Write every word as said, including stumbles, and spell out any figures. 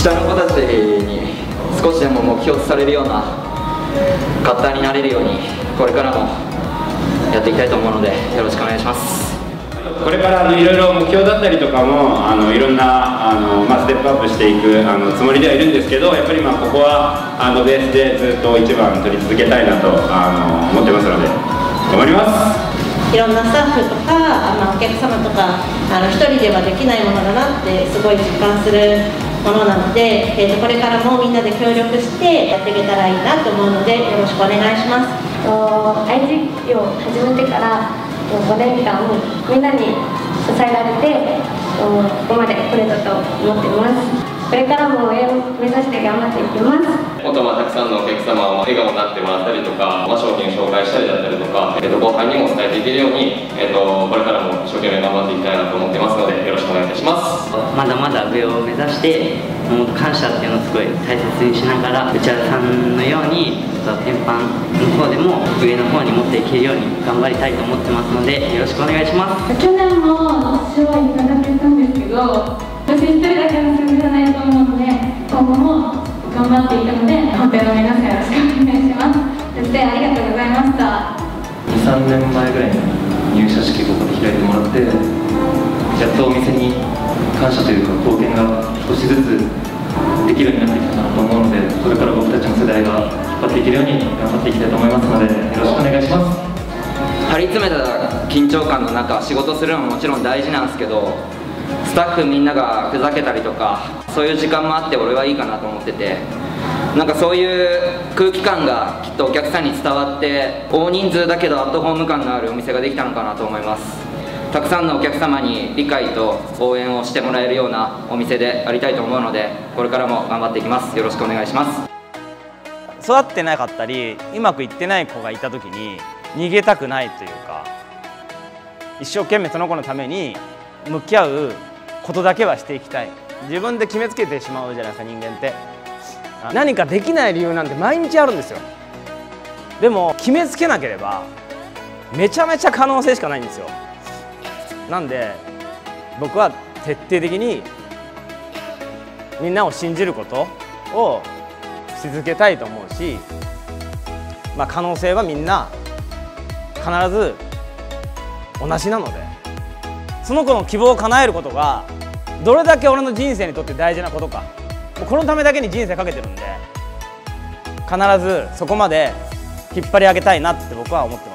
下の子たちに少しでも目標とされるようなカッターになれるようにこれからもやっていきたいと思うのでよろしくお願いします。 これからあのいろいろ目標だったりとかもあのいろんなあの、まあ、ステップアップしていくあのつもりではいるんですけど、やっぱりまあここはあのベースでずっと一番取り続けたいなとあの思ってますので頑張ります。 いろんなスタッフとか、まあ、お客様とかあの一人ではできないものだなってすごい実感するものなので、えー、とこれからもみんなで協力してやっていけたらいいなと思うのでよろしくお願いします。 愛知を始めてからごねんかんみんなに支えられてここまで来れたと思っています。これからも上を目指して頑張っていきます。 もっとまあたくさんのお客様を笑顔になってもらったりとか、まあ、商品を紹介したりだったりとか、えー、と後輩にも伝えていけるように、えー、とこれからも一生懸命頑張っていきたいなと思ってますのでよろしくお願いいたします。 まだまだ上を目指してもっと感謝っていうのをすごい大切にしながら、内田さんのように天板の方でも上の方に持っていけるように頑張りたいと思ってますのでよろしくお願いします。 去年も賞をいただけたんですけど、私一人だけの数字じゃないと思うので今後も頑張っていくので本店の皆さんよろしくお願いします。そしてありがとうございました。 にさんねんまえぐらいに入社式ここで開いてもらって、やっとお店に感謝というか貢献が少しずつできるようになってきたなと思うので、これから僕たちの世代が引っ張っていけるように頑張っていきたいと思いますのでよろしくお願いします。 張り詰めた緊張感の中仕事するのももちろん大事なんですけど、スタッフみんながふざけたりとかそういう時間もあって俺はいいかなと思ってて、なんかそういう空気感がきっとお客さんに伝わって大人数だけどアットホーム感のあるお店ができたのかなと思います。たくさんのお客様に理解と応援をしてもらえるようなお店でありたいと思うのでこれからも頑張っていきます。よろしくお願いします。 育ってなかったりうまくいってない子がいた時に逃げたくないというか、一生懸命その子のために向き合うことだけはしていきたい。自分で決めつけてしまうじゃないですか、人間って。何かできない理由なんて毎日あるんですよ。でも決めつけなければめちゃめちゃ可能性しかないんですよ。なんで僕は徹底的にみんなを信じることをし続けたいと思うし、まあ、可能性はみんな必ず同じなので、その子の希望を叶えることがどれだけ俺の人生にとって大事なことか、もうこのためだけに人生かけてるんで、必ずそこまで引っ張り上げたいなって僕は思ってます。